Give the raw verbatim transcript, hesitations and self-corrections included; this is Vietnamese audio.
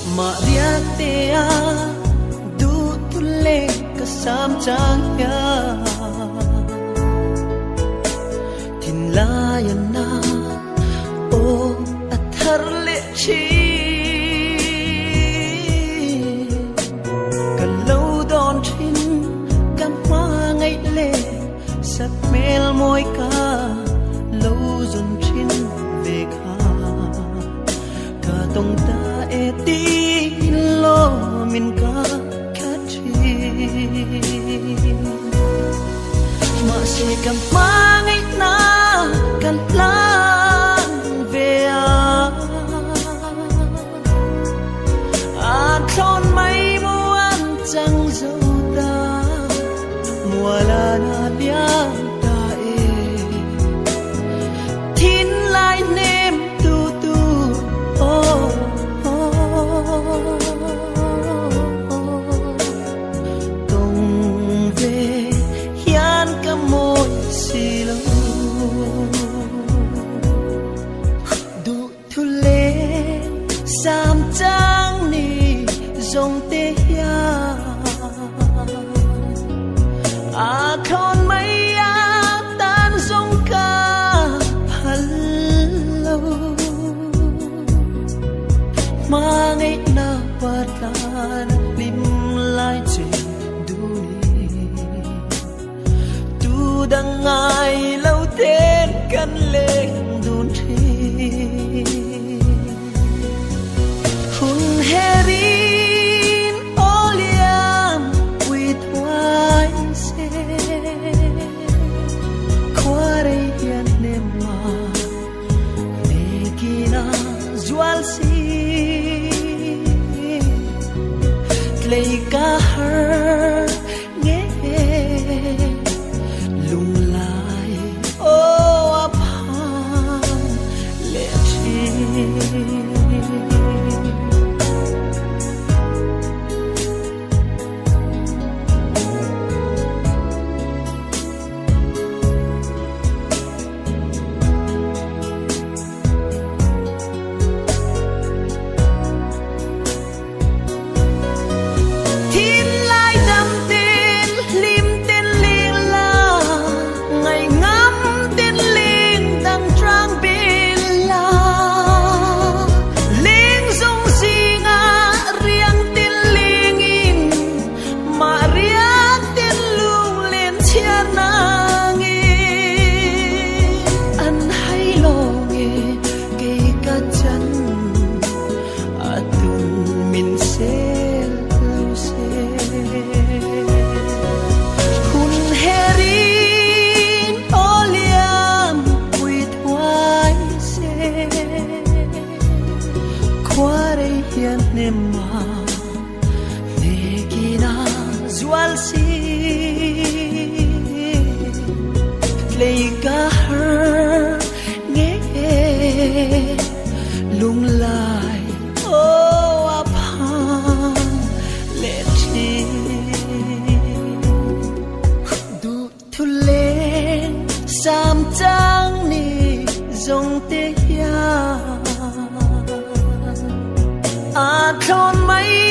mà riêng tia du tu lệ cả sam trang ya tin la ya na o athar le chi kan lâu đón tin kan hoa ngày lệ sắp mel môi ca lâu dần tin về ca ca tông ta e ti lo min ca mà sẽ cầm mang ấy na cần lang về à thon mấy muôn chẳng dấu ta mùa là na biang ta e tin lại nem tu tu oh dòng tê ya à con mấy á tan dòng ca hal lâu mà ngày na bắt lan lim lại trên đuôi tu đang ngày lâu tên căn lên đun thi hun heri lấy cả her nghe lung lại ô ấp hàng lệ chi lung lại ô ấp hàng lệ chi du thu lên sam trang ni dòng tê ya à thon mấy